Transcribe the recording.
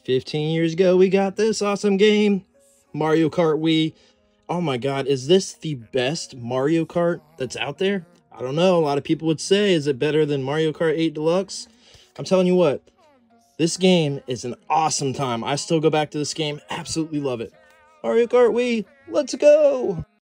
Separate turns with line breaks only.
15 years ago, we got this awesome game, Mario Kart Wii. Oh my god, is this the best Mario Kart that's out there? I don't know. A lot of people would say, is it better than Mario Kart 8 Deluxe? I'm telling you what, this game is an awesome time. I still go back to this game. Absolutely love it. Mario Kart Wii, let's go!